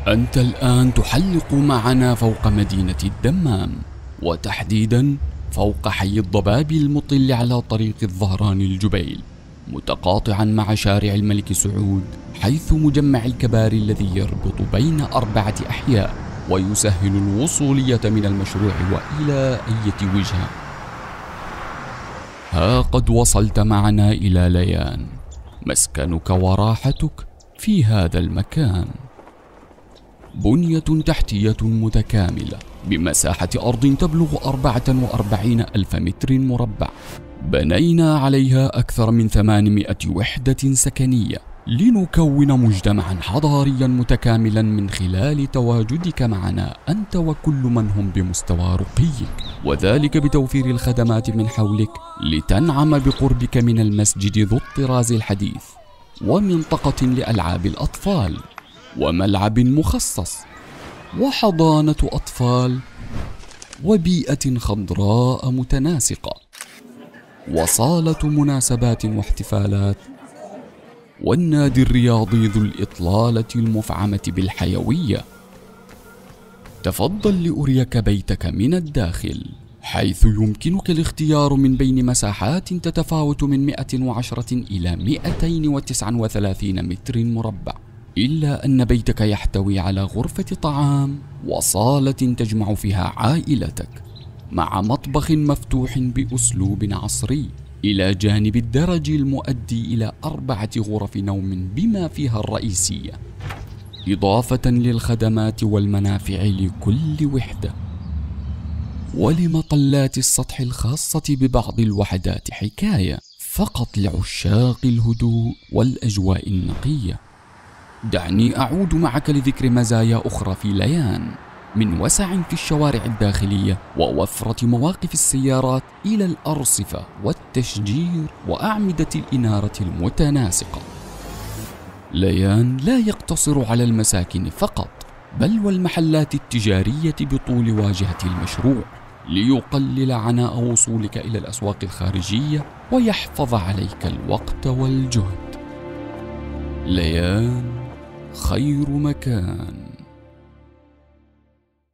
أنت الآن تحلق معنا فوق مدينة الدمام، وتحديدا فوق حي الضباب المطل على طريق الظهران الجبيل، متقاطعا مع شارع الملك سعود، حيث مجمع الكباري الذي يربط بين 4 أحياء ويسهل الوصولية من المشروع وإلى أي وجهة. ها قد وصلت معنا إلى ليان، مسكنك وراحتك في هذا المكان. بنية تحتية متكاملة بمساحة أرض تبلغ 44 ألف متر مربع، بنينا عليها أكثر من 800 وحدة سكنية لنكون مجتمعا حضاريا متكاملا من خلال تواجدك معنا أنت وكل من هم بمستوى رقيك، وذلك بتوفير الخدمات من حولك لتنعم بقربك من المسجد ذو الطراز الحديث، ومنطقة لألعاب الأطفال، وملعب مخصص، وحضانة أطفال، وبيئة خضراء متناسقة، وصالة مناسبات واحتفالات، والنادي الرياضي ذو الإطلالة المفعمة بالحيوية. تفضل لأريك بيتك من الداخل، حيث يمكنك الاختيار من بين مساحات تتفاوت من 110 إلى 239 متر مربع، إلا أن بيتك يحتوي على غرفة طعام وصالة تجمع فيها عائلتك، مع مطبخ مفتوح بأسلوب عصري، إلى جانب الدرج المؤدي إلى 4 غرف نوم بما فيها الرئيسية، إضافة للخدمات والمنافع لكل وحدة. ولمطلات السطح الخاصة ببعض الوحدات حكاية فقط لعشاق الهدوء والأجواء النقية. دعني أعود معك لذكر مزايا أخرى في ليان، من وسع في الشوارع الداخلية ووفرة مواقف السيارات إلى الأرصفة والتشجير وأعمدة الإنارة المتناسقة. ليان لا يقتصر على المساكن فقط، بل والمحلات التجارية بطول واجهة المشروع، ليقلل عناء وصولك إلى الأسواق الخارجية ويحفظ عليك الوقت والجهد. ليان خير مكان.